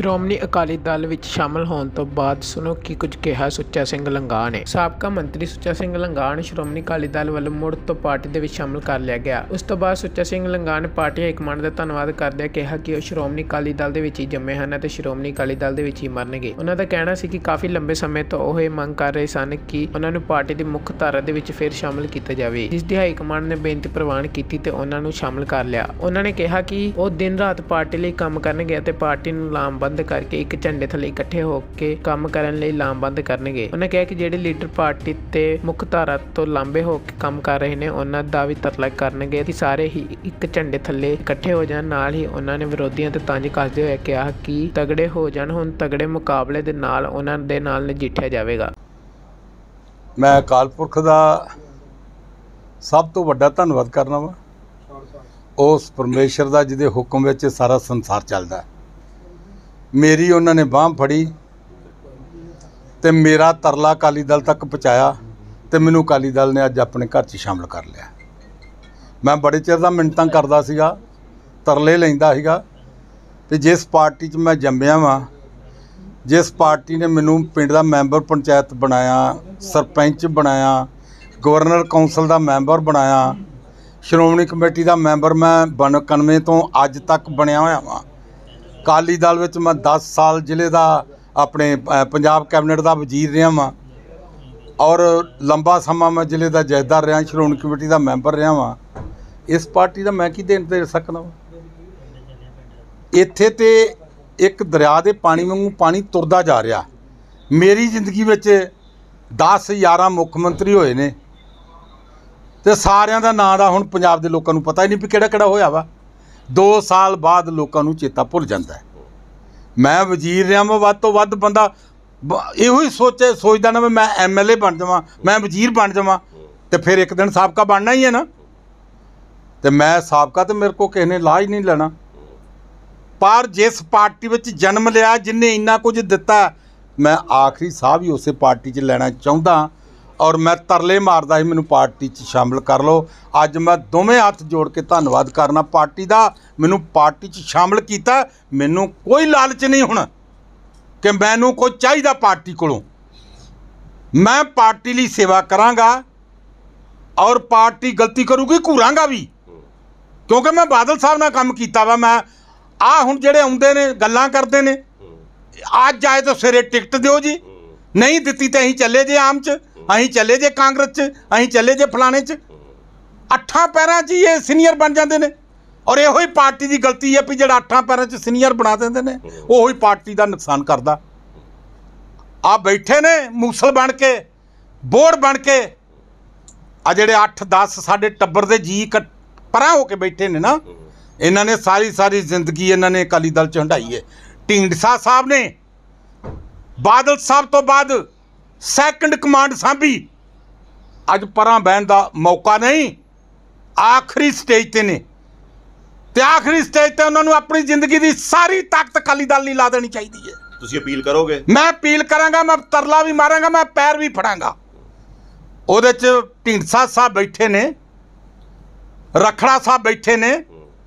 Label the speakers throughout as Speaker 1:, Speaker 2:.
Speaker 1: ਸ਼੍ਰੋਮਣੀ ਅਕਾਲੀ ਦਲ ਵਿੱਚ ਸ਼ਾਮਲ ਹੋਣ ਤੋਂ ਬਾਅਦ ਸੁਣੋ ਕੀ ਕੁਝ ਕਿਹਾ ਸੁੱਚਾ ਸਿੰਘ ਲੰਗਾਹ ਨੇ। ਸਾਬਕਾ ਮੰਤਰੀ ਸੁੱਚਾ ਸਿੰਘ ਲੰਗਾਹ ਨੂੰ ਸ਼੍ਰੋਮਣੀ ਅਕਾਲੀ ਦਲ ਵੱਲੋਂ ਮੁੜ ਤੋਂ ਪਾਰਟੀ ਦੇ ਵਿੱਚ ਸ਼ਾਮਲ ਕਰ ਲਿਆ ਗਿਆ। ਉਸ ਤੋਂ ਬਾਅਦ ਸੁੱਚਾ ਸਿੰਘ ਲੰਗਾਹ ਨੇ ਪਾਰਟੀ ਹਾਈਕਮਾਂਡ ਦਾ ਧੰਨਵਾਦ ਕਰਦਿਆਂ ਕਿਹਾ ਕਿ ਉਹ ਸ਼੍ਰੋਮਣੀ ਅਕਾਲੀ ਦਲ ਦੇ ਵਿੱਚ ਹੀ ਜੰਮੇ ਹਨ ਅਤੇ ਸ਼੍ਰੋਮਣੀ ਅਕਾਲੀ ਦਲ ਦੇ ਵਿੱਚ ਹੀ ਮਰਨਗੇ। ਉਹਨਾਂ ਦਾ ਕਹਿਣਾ ਸੀ ਕਿ ਕਾਫੀ ਲੰਬੇ ਸਮੇਂ ਤੋਂ ਉਹ ਇਹ ਮੰਗ ਕਰ ਰਹੇ ਸਨ ਕਿ ਉਹਨਾਂ ਨੂੰ ਪਾਰਟੀ ਦੀ ਮੁੱਖ ਧਾਰਾ ਦੇ ਵਿੱਚ ਫਿਰ ਸ਼ਾਮਲ ਕੀਤਾ ਜਾਵੇ, ਜਿਸ ਦੀ ਹਾਈਕਮਾਂਡ ਨੇ ਬੇਨਤੀ ਪ੍ਰਵਾਨ ਕੀਤੀ ਤੇ ਉਹਨਾਂ ਨੂੰ ਸ਼ਾਮਲ ਕਰ ਲਿਆ। ਉਹਨਾਂ ਨੇ ਕਿਹਾ ਕਿ ਉਹ ਦਿਨ ਰਾਤ ਪਾਰਟੀ ਲਈ ਕੰਮ ਕਰਨਗੇ ਅਤੇ ਪਾਰਟੀ ਨੂੰ ਲਾਮਬੰਦ ਕਰਕੇ ਇੱਕ ਝੰਡੇ ਥੱਲੇ ਇਕੱਠੇ ਹੋ ਕੇ ਕੰਮ ਕਰਨ ਲਈ ਲਾਮਬੰਦ ਕਰਨਗੇ। ਉਹਨਾਂ ਕਿਹਾ ਕਿ ਜਿਹੜੇ ਲੀਡਰ ਪਾਰਟੀ ਤੇ ਮੁੱਖ ਧਾਰਾ ਤੋਂ ਲਾਂਬੇ ਹੋ ਕੇ ਕੰਮ ਕਰ ਰਹੇ ਨੇ ਉਹਨਾਂ ਦਾ ਵੀ ਤਰਲਾ ਕਰਨਗੇ ਕਿ ਸਾਰੇ ਹੀ ਇੱਕ ਝੰਡੇ ਥੱਲੇ ਇਕੱਠੇ ਹੋ ਜਾਣ। ਨਾਲ ਹੀ ਉਹਨਾਂ ਨੇ ਵਿਰੋਧੀਆਂ ਤੇ ਤੰਜ ਕੱਸਦੇ ਹੋਏ ਕਿਹਾ ਕਿ ਤਗੜੇ ਹੋ ਜਾਣ, ਹੁਣ ਤਗੜੇ ਮੁਕਾਬਲੇ ਦੇ ਨਾਲ ਉਹਨਾਂ ਦੇ ਨਾਲ ਨਜਿੱਠਿਆ ਜਾਵੇਗਾ।
Speaker 2: ਮੈਂ ਅਕਾਲ ਪੁਰਖ ਦਾ ਸਭ ਤੋਂ ਵੱਡਾ ਧੰਨਵਾਦ ਕਰਨਾ ਵਾ, ਉਸ ਪਰਮੇਸ਼ਰ ਦਾ ਜਿਹਦੇ ਹੁਕਮ ਵਿੱਚ ਸਾਰਾ ਸੰਸਾਰ ਚੱਲਦਾ। ਮੇਰੀ ਉਹਨਾਂ ਨੇ ਬਾਂਹ ਫੜੀ ਤੇ ਮੇਰਾ ਤਰਲਾ ਅਕਾਲੀ ਦਲ ਤੱਕ ਪਹੁੰਚਾਇਆ ਤੇ ਮੈਨੂੰ ਅਕਾਲੀ ਦਲ ਨੇ ਅੱਜ ਆਪਣੇ ਘਰ 'ਚ ਸ਼ਾਮਲ ਕਰ ਲਿਆ। ਮੈਂ ਬੜੇ ਚਿਰ ਦਾ ਮਿੰਨਤਾਂ ਕਰਦਾ ਸੀਗਾ, ਤਰਲੇ ਲੈਂਦਾ ਸੀਗਾ ਤੇ ਜਿਸ ਪਾਰਟੀ 'ਚ ਮੈਂ ਜੰਮਿਆ ਵਾਂ, ਜਿਸ ਪਾਰਟੀ ਨੇ ਮੈਨੂੰ ਪਿੰਡ ਦਾ ਮੈਂਬਰ ਪੰਚਾਇਤ ਬਣਾਇਆ, ਸਰਪੰਚ ਬਣਾਇਆ, ਗਵਰਨਰ ਕੌਂਸਲ ਦਾ ਮੈਂਬਰ ਬਣਾਇਆ, ਸ਼੍ਰੋਮਣੀ ਕਮੇਟੀ ਦਾ ਮੈਂਬਰ ਮੈਂ 91 ਤੋਂ ਅੱਜ ਤੱਕ ਬਣਿਆ ਹੋਇਆ ਵਾਂ। ਅਕਾਲੀ ਦਲ ਵਿੱਚ ਮੈਂ 10 ਸਾਲ ਜ਼ਿਲ੍ਹੇ ਦਾ ਆਪਣੇ ਪੰਜਾਬ ਕੈਬਨਿਟ ਦਾ ਵਜ਼ੀਰ ਰਿਹਾ ਵਾਂ ਔਰ ਲੰਬਾ ਸਮਾਂ ਮੈਂ ਜ਼ਿਲ੍ਹੇ ਦਾ ਜਥੇਦਾਰ ਰਿਹਾ, ਸ਼੍ਰੋਮਣੀ ਕਮੇਟੀ ਦਾ ਮੈਂਬਰ ਰਿਹਾ ਵਾਂ। ਇਸ ਪਾਰਟੀ ਦਾ ਮੈਂ ਕੀ ਦੇਣ ਦੇ ਸਕਦਾ ਵਾ? ਇੱਥੇ ਤੇ ਇੱਕ ਦਰਿਆ ਦੇ ਪਾਣੀ ਵਾਂਗੂ ਪਾਣੀ ਤੁਰਦਾ ਜਾ ਰਿਹਾ। ਮੇਰੀ ਜ਼ਿੰਦਗੀ ਵਿੱਚ 10-11 ਮੁੱਖ ਮੰਤਰੀ ਹੋਏ ਨੇ ਤੇ ਸਾਰਿਆਂ ਦਾ ਨਾਂ ਦਾ ਹੁਣ ਪੰਜਾਬ ਦੇ ਲੋਕਾਂ ਨੂੰ ਪਤਾ ਹੀ ਨਹੀਂ ਵੀ ਕਿਹੜਾ ਕਿਹੜਾ ਹੋਇਆ ਵਾ। 2 ਸਾਲ ਬਾਅਦ ਲੋਕਾਂ ਨੂੰ ਚੇਤਾ ਭੁੱਲ ਜਾਂਦਾ। ਮੈਂ ਵਜ਼ੀਰ ਰਿਹਾ ਵਾਂ, ਵੱਧ ਤੋਂ ਵੱਧ ਬੰਦਾ ਇਹੋ ਹੀ ਸੋਚਦਾ ਨਾ ਵੀ ਮੈਂ MLA ਬਣ ਜਾਵਾਂ, ਮੈਂ ਵਜ਼ੀਰ ਬਣ ਜਾਵਾਂ ਤੇ ਫਿਰ ਇੱਕ ਦਿਨ ਸਾਬਕਾ ਬਣਨਾ ਹੀ ਹੈ ਨਾ। ਤੇ ਮੈਂ ਸਾਬਕਾ ਤੇ ਮੇਰੇ ਕੋਲ ਕਿਸੇ ਨੇ ਲਾਹ ਹੀ ਨਹੀਂ ਲੈਣਾ। ਪਰ ਜਿਸ ਪਾਰਟੀ ਵਿੱਚ ਜਨਮ ਲਿਆ, ਜਿੰਨੇ ਇੰਨਾ ਕੁਝ ਦਿੱਤਾ, ਮੈਂ ਆਖਰੀ ਸਾਹ ਵੀ ਉਸੇ ਪਾਰਟੀ 'ਚ ਲੈਣਾ ਚਾਹੁੰਦਾ ਔਰ ਮੈਂ ਤਰਲੇ ਮਾਰਦਾ ਸੀ ਮੈਨੂੰ ਪਾਰਟੀ 'ਚ ਸ਼ਾਮਲ ਕਰ ਲਓ। ਅੱਜ ਮੈਂ ਦੋਵੇਂ ਹੱਥ ਜੋੜ ਕੇ ਧੰਨਵਾਦ ਕਰਨਾ ਪਾਰਟੀ ਦਾ, ਮੈਨੂੰ ਪਾਰਟੀ 'ਚ ਸ਼ਾਮਲ ਕੀਤਾ। ਮੈਨੂੰ ਕੋਈ ਲਾਲਚ ਨਹੀਂ ਹੁਣ ਕਿ ਮੈਨੂੰ ਕੋਈ ਚਾਹੀਦਾ ਪਾਰਟੀ ਕੋਲੋਂ। ਮੈਂ ਪਾਰਟੀ ਲਈ ਸੇਵਾ ਕਰਾਂਗਾ ਔਰ ਪਾਰਟੀ ਗਲਤੀ ਕਰੂਗੀ ਘੂਰਾਂਗਾ ਵੀ, ਕਿਉਂਕਿ ਮੈਂ ਬਾਦਲ ਸਾਹਿਬ ਨਾਲ ਕੰਮ ਕੀਤਾ ਵਾ। ਮੈਂ ਹੁਣ ਜਿਹੜੇ ਆਉਂਦੇ ਨੇ ਗੱਲਾਂ ਕਰਦੇ ਨੇ, ਅੱਜ ਆਏ ਤਾਂ ਸਵੇਰੇ ਟਿਕਟ ਦਿਓ ਜੀ, ਨਹੀਂ ਦਿੱਤੀ ਤਾਂ ਅਸੀਂ ਚੱਲੇ ਜੇ ਆਮ 'ਚ, ਅਸੀਂ ਚੱਲੇ ਜੇ ਕਾਂਗਰਸ 'ਚ, ਅਸੀਂ ਚੱਲੇ ਜੇ ਫਲਾਣੇ 'ਚ। 8 ਪੈਰਾਂ 'ਚ ਹੀ ਇਹ ਸੀਨੀਅਰ ਬਣ ਜਾਂਦੇ ਨੇ ਔਰ ਇਹੋ ਹੀ ਪਾਰਟੀ ਦੀ ਗਲਤੀ ਹੈ ਵੀ ਜਿਹੜਾ 8 ਪੈਰਾਂ 'ਚ ਸੀਨੀਅਰ ਬਣਾ ਦਿੰਦੇ ਨੇ, ਉਹੀ ਪਾਰਟੀ ਦਾ ਨੁਕਸਾਨ ਕਰਦਾ। ਆ ਬੈਠੇ ਨੇ ਮੂਸਲ ਬਣ ਕੇ, ਬੋਰਡ ਬਣ ਕੇ, ਆ ਜਿਹੜੇ 8-10 ਸਾਡੇ ਟੱਬਰ ਦੇ ਜੀ ਪਰਾਂ ਹੋ ਕੇ ਬੈਠੇ ਨੇ ਨਾ, ਇਹਨਾਂ ਨੇ ਸਾਰੀ ਜ਼ਿੰਦਗੀ ਇਹਨਾਂ ਨੇ ਅਕਾਲੀ ਦਲ 'ਚ ਹੰਢਾਈ ਹੈ। ਢੀਂਡਸਾ ਸਾਹਿਬ ਨੇ ਬਾਦਲ ਸਾਹਿਬ ਤੋਂ ਬਾਅਦ ਸੈਕੰਡ ਕਮਾਂਡ ਸਾਂਭੀ। ਅੱਜ ਪਰਾਂ ਬਹਿਣ ਦਾ ਮੌਕਾ ਨਹੀਂ, ਆਖਰੀ ਸਟੇਜ 'ਤੇ ਨੇ ਤੇ ਆਖਰੀ ਸਟੇਜ 'ਤੇ ਉਹਨਾਂ ਨੂੰ ਆਪਣੀ ਜ਼ਿੰਦਗੀ ਦੀ ਸਾਰੀ ਤਾਕਤ ਅਕਾਲੀ ਦਲ ਲਈ ਲਾ ਦੇਣੀ ਚਾਹੀਦੀ ਹੈ।
Speaker 3: ਤੁਸੀਂ ਅਪੀਲ ਕਰੋਗੇ?
Speaker 2: ਮੈਂ ਅਪੀਲ ਕਰਾਂਗਾ, ਮੈਂ ਤਰਲਾ ਵੀ ਮਾਰਾਂਗਾ, ਮੈਂ ਪੈਰ ਵੀ ਫੜਾਂਗਾ। ਉਹਦੇ 'ਚ ਢੀਂਡਸਾ ਸਾਹਿਬ ਬੈਠੇ ਨੇ, ਰਖੜਾ ਸਾਹਿਬ ਬੈਠੇ ਨੇ,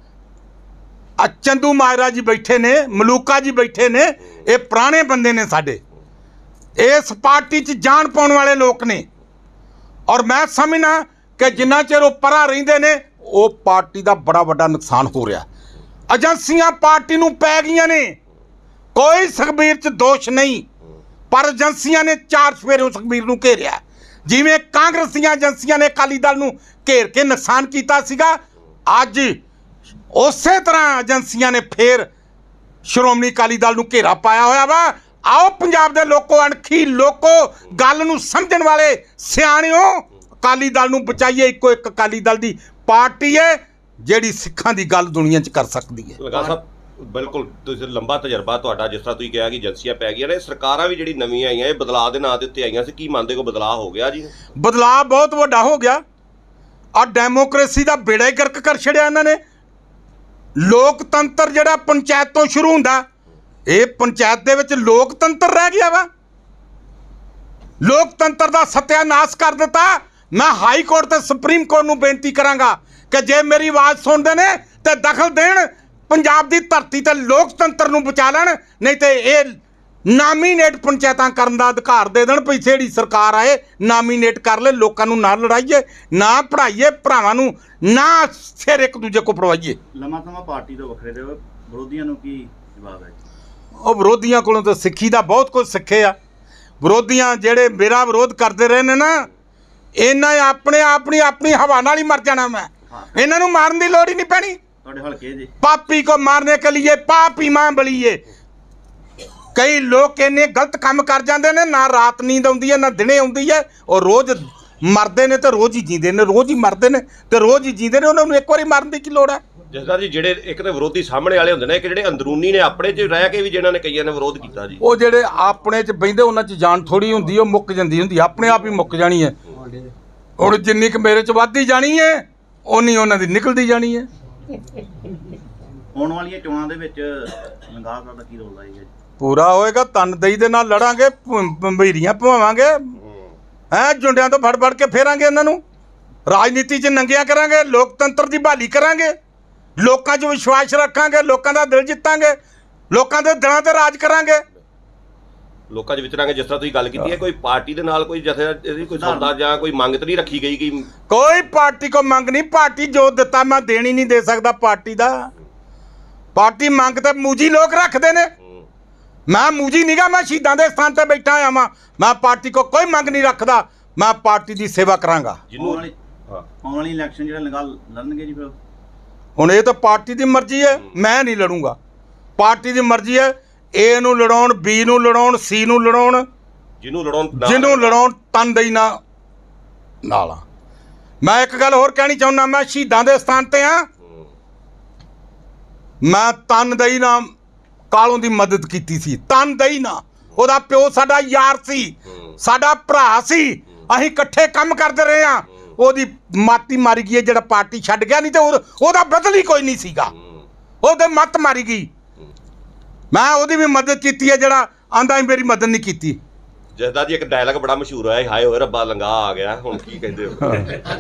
Speaker 2: ਚੰਦੂ ਮਾਜਰਾ ਜੀ ਬੈਠੇ ਨੇ, ਮਲੂਕਾ ਜੀ ਬੈਠੇ ਨੇ। ਇਹ ਪੁਰਾਣੇ ਬੰਦੇ ਨੇ, ਸਾਡੇ ਇਸ ਪਾਰਟੀ 'ਚ ਜਾਨ ਪਾਉਣ ਵਾਲੇ ਲੋਕ ਨੇ ਔਰ ਮੈਂ ਸਮਝਣਾ ਕਿ ਜਿੰਨਾ ਚਿਰ ਉਹ ਪਰਾਂ ਰਹਿੰਦੇ ਨੇ ਉਹ ਪਾਰਟੀ ਦਾ ਬੜਾ ਵੱਡਾ ਨੁਕਸਾਨ ਹੋ ਰਿਹਾ। ਏਜੰਸੀਆਂ ਪਾਰਟੀ ਨੂੰ ਪੈ ਗਈਆਂ ਨੇ, ਕੋਈ ਸੁਖਬੀਰ 'ਚ ਦੋਸ਼ ਨਹੀਂ, ਪਰ ਏਜੰਸੀਆਂ ਨੇ 4 ਸਵੇਰੇ ਸੁਖਬੀਰ ਨੂੰ ਘੇਰਿਆ। ਜਿਵੇਂ ਕਾਂਗਰਸ ਦੀਆਂ ਏਜੰਸੀਆਂ ਨੇ ਅਕਾਲੀ ਦਲ ਨੂੰ ਘੇਰ ਕੇ ਨੁਕਸਾਨ ਕੀਤਾ ਸੀਗਾ, ਅੱਜ ਉਸੇ ਤਰ੍ਹਾਂ ਏਜੰਸੀਆਂ ਨੇ ਫੇਰ ਸ਼੍ਰੋਮਣੀ ਅਕਾਲੀ ਦਲ ਨੂੰ ਘੇਰਾ ਪਾਇਆ ਹੋਇਆ ਵਾ। ਆਓ ਪੰਜਾਬ ਦੇ ਲੋਕੋ, ਅਣਖੀ ਲੋਕੋ, ਗੱਲ ਨੂੰ ਸਮਝਣ ਵਾਲੇ ਸਿਆਣਿਓ, ਅਕਾਲੀ ਦਲ ਨੂੰ ਬਚਾਈਏ। ਇੱਕੋ ਇੱਕ ਅਕਾਲੀ ਦਲ ਦੀ ਪਾਰਟੀ ਹੈ ਜਿਹੜੀ ਸਿੱਖਾਂ ਦੀ ਗੱਲ ਦੁਨੀਆ 'ਚ ਕਰ ਸਕਦੀ ਹੈ।
Speaker 3: ਲੰਗਾਹ ਸਾਹਿਬ, ਬਿਲਕੁਲ ਤੁਸੀਂ ਲੰਬਾ ਤਜਰਬਾ ਤੁਹਾਡਾ, ਜਿਸ ਤਰ੍ਹਾਂ ਤੁਸੀਂ ਕਿਹਾ ਕਿ ਏਜੰਸੀਆਂ ਪੈ ਗਈਆਂ ਨੇ, ਸਰਕਾਰਾਂ ਵੀ ਜਿਹੜੀ ਨਵੀਆਂ ਆਈਆਂ ਇਹ ਬਦਲਾਅ ਦੇ ਨਾਂ ਦੇ ਉੱਤੇ ਆਈਆਂ ਸੀ, ਕੀ ਮੰਨਦੇ ਹੋ ਬਦਲਾਅ ਹੋ ਗਿਆ ਜੀ?
Speaker 2: ਬਦਲਾਅ ਬਹੁਤ ਵੱਡਾ ਹੋ ਗਿਆ। ਆ ਡੈਮੋਕ੍ਰੇਸੀ ਦਾ ਬੇੜਾ ਹੀ ਗਰਕ ਕਰ ਛੜਿਆ ਇਹਨਾਂ ਨੇ। ਲੋਕਤੰਤਰ ਜਿਹੜਾ ਪੰਚਾਇਤ ਤੋਂ ਸ਼ੁਰੂ ਹੁੰਦਾ, ਇਹ ਪੰਚਾਇਤ ਦੇ ਵਿੱਚ ਲੋਕਤੰਤਰ ਰਹਿ ਗਿਆ ਵਾ। ਲੋਕਤੰਤਰ ਦਾ ਸਤਿਆਨਾਸ਼ ਕਰ ਦਿੱਤਾ। ਮੈਂ ਹਾਈ ਕੋਰਟ ਤੇ ਸੁਪਰੀਮ ਕੋਰਟ ਨੂੰ ਬੇਨਤੀ ਕਰਾਂਗਾ ਕਿ ਜੇ ਮੇਰੀ ਆਵਾਜ਼ ਸੁਣਦੇ ਨੇ ਤੇ ਦਖਲ ਦੇਣ ਪੰਜਾਬ ਦੀ ਧਰਤੀ ਤੇ ਲੋਕਤੰਤਰ ਨੂੰ ਬਚਾ ਲੈਣ, ਨਹੀਂ ਤੇ ਇਹ ਨਾਮੀਨੇਟ ਪੰਚਾਇਤਾਂ ਕਰਨ ਦਾ ਅਧਿਕਾਰ ਦੇ ਦੇਣ। ਪਿੱਛੇ ਜਿਹੜੀ ਸਰਕਾਰ ਆਏ ਨਾਮੀਨੇਟ ਕਰ ਲੈ, ਲੋਕਾਂ ਨੂੰ ਨਾ ਲੜਾਈਏ, ਨਾ ਪੜ੍ਹਾਈਏ, ਭਰਾਵਾਂ ਨੂੰ ਨਾ ਸਿਰ ਇੱਕ ਦੂਜੇ ਕੋ ਪੜਵਾਈਏ।
Speaker 4: ਲੰਮਾ ਸਮਾਂ ਪਾਰਟੀ ਤੋਂ ਵੱਖਰੇ ਰਹੇ, ਵਿਰੋਧੀਆਂ ਨੂੰ ਕੀ ਜਵਾਬ ਹੈ?
Speaker 2: ਉਹ ਵਿਰੋਧੀਆਂ ਕੋਲੋਂ ਤਾਂ ਸਿੱਖੀ ਦਾ ਬਹੁਤ ਕੁਝ ਸਿੱਖੇ ਆ। ਵਿਰੋਧੀਆਂ ਜਿਹੜੇ ਮੇਰਾ ਵਿਰੋਧ ਕਰਦੇ ਰਹੇ ਨੇ ਨਾ, ਇਹਨਾਂ ਆਪਣੇ ਆਪਣੀ ਹਵਾ ਨਾਲ ਹੀ ਮਰ ਜਾਣਾ। ਮੈਂ ਇਹਨਾਂ ਨੂੰ ਮਾਰਨ ਦੀ ਲੋੜ ਹੀ ਨਹੀਂ ਪੈਣੀ।
Speaker 4: ਤੁਹਾਡੇ ਹਲਕੇ ਜੀ
Speaker 2: ਪਾਪੀ को मारने के लिए पापी मां बलिए। ਕਈ ਲੋਕ ਇੰਨੇ ਗਲਤ ਕੰਮ ਕਰ ਜਾਂਦੇ ਨੇ, ਨਾ ਰਾਤ ਨੀਂਦ ਆਉਂਦੀ ਹੈ ਨਾ ਦਿਨੇ ਆਉਂਦੀ ਹੈ। ਉਹ ਰੋਜ਼ ਮਰਦੇ ਨੇ ਤੇ ਰੋਜ਼ ਹੀ ਜੀਂਦੇ ਨੇ, ਰੋਜ਼ ਹੀ ਮਰਦੇ ਨੇ ਤੇ ਰੋਜ਼ ਹੀ ਜੀਂਦੇ ਨੇ। ਉਹਨਾਂ ਨੂੰ ਇੱਕ ਵਾਰੀ ਮਾਰਨ ਦੀ ਕੀ ਲੋੜ ਹੈ?
Speaker 3: ਜਸਦਾਰ ਜੀ, ਜਿਹੜੇ ਇੱਕ ਤਾਂ ਵਿਰੋਧੀ ਸਾਹਮਣੇ ਵਾਲੇ ਹੁੰਦੇ ਨੇ, ਇੱਕ ਜਿਹੜੇ ਅੰਦਰੂਨੀ ਨੇ ਆਪਣੇ 'ਚ ਰਹਿ ਕੇ ਵੀ ਜਿਨ੍ਹਾਂ ਨੇ ਕਈਆਂ ਨੇ ਵਿਰੋਧ ਕੀਤਾ ਜੀ।
Speaker 2: ਉਹ ਜਿਹੜੇ ਆਪਣੇ 'ਚ ਬਹਿੰਦੇ ਉਹਨਾਂ 'ਚ ਜਾਨ ਥੋੜੀ ਹੁੰਦੀ, ਉਹ ਮੁੱਕ ਜਾਂਦੀ ਹੁੰਦੀ, ਆਪਣੇ ਆਪ ਹੀ ਮੁੱਕ ਜਾਣੀ ਹੈ। ਹੁਣ ਜਿੰਨੀ ਕੁ ਮੇਰੇ 'ਚ ਵੱਧਦੀ ਜਾਣੀ ਹੈ, ਓਨੀ ਉਹਨਾਂ ਦੀ ਨਿਕਲਦੀ ਜਾਣੀ ਹੈ।
Speaker 4: ਆਉਣ ਵਾਲੀਆਂ ਚੋਣਾਂ ਦੇ ਵਿੱਚ ਲੰਗਾਹ ਦਾ ਕੀ ਰੋਲ ਆਏਗਾ ਜੀ?
Speaker 2: ਪੂਰਾ ਹੋਏਗਾ, ਤਨਦੇਹੀ ਦੇ ਨਾਲ ਲੜਾਂਗੇ, ਭੰਬੀਰੀਆਂ ਭਵਾਵਾਂਗੇ, ਹੈਂ ਜੁੰਡਿਆਂ ਤੋਂ ਫੜ ਕੇ ਫੇਰਾਂਗੇ ਇਹਨਾਂ ਨੂੰ, ਰਾਜਨੀਤੀ 'ਚ ਨੰਗਿਆ ਕਰਾਂਗੇ, ਲੋਕਤੰਤਰ ਦੀ ਬਹਾਲੀ ਕਰਾਂਗੇ, ਲੋਕਾਂ 'ਚ ਵਿਸ਼ਵਾਸ ਰੱਖਾਂਗੇ, ਲੋਕਾਂ ਦਾ ਦਿਲ ਜਿੱਤਾਂਗੇ, ਲੋਕਾਂ ਦੇ ਦਿਲਾਂ ਤੇ ਰਾਜ ਕਰਾਂਗੇ,
Speaker 3: ਲੋਕਾਂ 'ਚ ਵਿਚਰਾਂਗੇ। ਜਿਸ ਤਰ੍ਹਾਂ ਤੁਸੀਂ ਗੱਲ ਕੀਤੀ ਹੈ, ਕੋਈ ਪਾਰਟੀ ਦੇ ਨਾਲ ਕੋਈ ਇਹਦੀ ਕੋਈ ਸੌਦਾ ਜਾਂ ਕੋਈ ਮੰਗ ਤਾਂ ਨਹੀਂ ਰੱਖੀ ਗਈ ਕਿ
Speaker 2: ਕੋਈ ਪਾਰਟੀ ਕੋ ਮੰਗ ਨਹੀਂ। ਪਾਰਟੀ ਜੋ ਦਿੱਤਾ ਮੈਂ ਦੇਣ ਹੀ ਨਹੀਂ ਦੇ ਸਕਦਾ ਪਾਰਟੀ ਦਾ। ਪਾਰਟੀ ਮੰਗ ਤੇ ਮੂਜੀ ਲੋਕ ਰੱਖਦੇ ਨੇ। ਮੈਂ ਮੂਜੀ ਨਹੀਂਗਾ, ਮੈਂ ਸ਼ਹੀਦਾਂ ਦੇ ਸਥਾਨ ਤੇ ਬੈਠਾ ਹੋਇਆ ਵਾਂ। ਮੈਂ ਪਾਰਟੀ ਕੋ ਕੋਈ ਮੰਗ ਨਹੀਂ ਰੱਖਦਾ, ਮੈਂ ਪਾਰਟੀ ਦੀ ਸੇਵਾ ਕਰਾਂਗਾ।
Speaker 4: ਆਉਣ ਵਾਲੀ ਇਲੈਕਸ਼ਨ ਜਿਹੜਾ ਲੰਗਾਹ ਲੜਨਗੇ ਜੀ ਫਿਰ?
Speaker 2: ਹੁਣ ਇਹ ਤਾਂ ਪਾਰਟੀ ਦੀ ਮਰਜ਼ੀ ਹੈ, ਮੈਂ ਨਹੀਂ ਲੜੂੰਗਾ। ਪਾਰਟੀ ਦੀ ਮਰਜ਼ੀ ਹੈ, ਏ ਨੂੰ ਲੜਾਉਣ, ਬੀ ਨੂੰ ਲੜਾਉਣ, ਸੀ ਨੂੰ ਲੜਾਉਣ, ਜਿਹਨੂੰ ਲੜਾਉਣ ਤਨਦੇਹੀ ਨਾਲ। ਮੈਂ ਇੱਕ ਗੱਲ ਹੋਰ ਕਹਿਣੀ ਚਾਹੁੰਦਾ, ਮੈਂ ਸ਼ਹੀਦਾਂ ਦੇ ਸਥਾਨ ਤੇ ਹਾਂ। ਮੈਂ ਤਨਦੇਹੀ ਨਾਲ ਕਾਲੋਂ ਦੀ ਮਦਦ ਕੀਤੀ ਸੀ, ਤਨਦੇਹੀ ਨਾਲ। ਉਹਦਾ ਪਿਓ ਸਾਡਾ ਯਾਰ ਸੀ, ਸਾਡਾ ਭਰਾ ਸੀ, ਅਸੀਂ ਇਕੱਠੇ ਕੰਮ ਕਰਦੇ ਰਹੇ ਹਾਂ। ਉਹਦੀ ਮਾਤੀ ਮਾਰੀ ਗਈ ਹੈ, ਜਿਹੜਾ ਪਾਰਟੀ ਛੱਡ ਗਿਆ, ਨਹੀਂ ਤੇ ਉਹਦਾ ਬਦਲ ਹੀ ਕੋਈ ਨਹੀਂ ਸੀਗਾ। ਉਹਦੇ ਮੱਤ ਮਾਰੀ ਗਈ। ਮੈਂ ਉਹਦੀ ਵੀ ਮਦਦ ਕੀਤੀ ਹੈ, ਜਿਹੜਾ ਆਂਦਾ ਹੀ ਮੇਰੀ ਮਦਦ ਨਹੀਂ ਕੀਤੀ।
Speaker 3: ਜਸਦਾਰ ਜੀ, ਇੱਕ ਡਾਇਲੌਗ ਬੜਾ ਮਸ਼ਹੂਰ ਹੋਇਆ, ਹਾਏ ਹੋਏ ਰੱਬਾ ਲੰਗਾਹ ਆ ਗਿਆ। ਹੁਣ ਕੀ ਕਹਿੰਦੇ ਹੋ?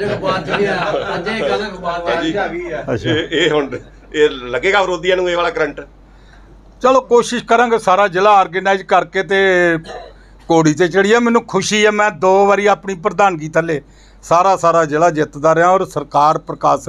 Speaker 3: ਇਹ ਹੁਣ ਇਹ ਲੱਗੇਗਾ ਵਿਰੋਧੀਆਂ ਨੂੰ ਇਹ ਵਾਲਾ ਕਰੰਟ?
Speaker 2: ਚਲੋ ਕੋਸ਼ਿਸ਼ ਕਰਾਂਗੇ, ਸਾਰਾ ਜ਼ਿਲ੍ਹਾ ਆਰਗੇਨਾਈਜ਼ ਕਰਕੇ ਤੇ ਘੋੜੀ ਤੇ ਚੜੀਏ। ਮੈਨੂੰ ਖੁਸ਼ੀ ਹੈ, ਮੈਂ 2 ਵਾਰੀ ਆਪਣੀ ਪ੍ਰਧਾਨਗੀ ਥੱਲੇ ਸਾਰਾ ਜ਼ਿਲ੍ਹਾ ਜਿੱਤਦਾ ਰਿਹਾ, ਔਰ ਸਰਕਾਰ ਪ੍ਰਕਾਸ਼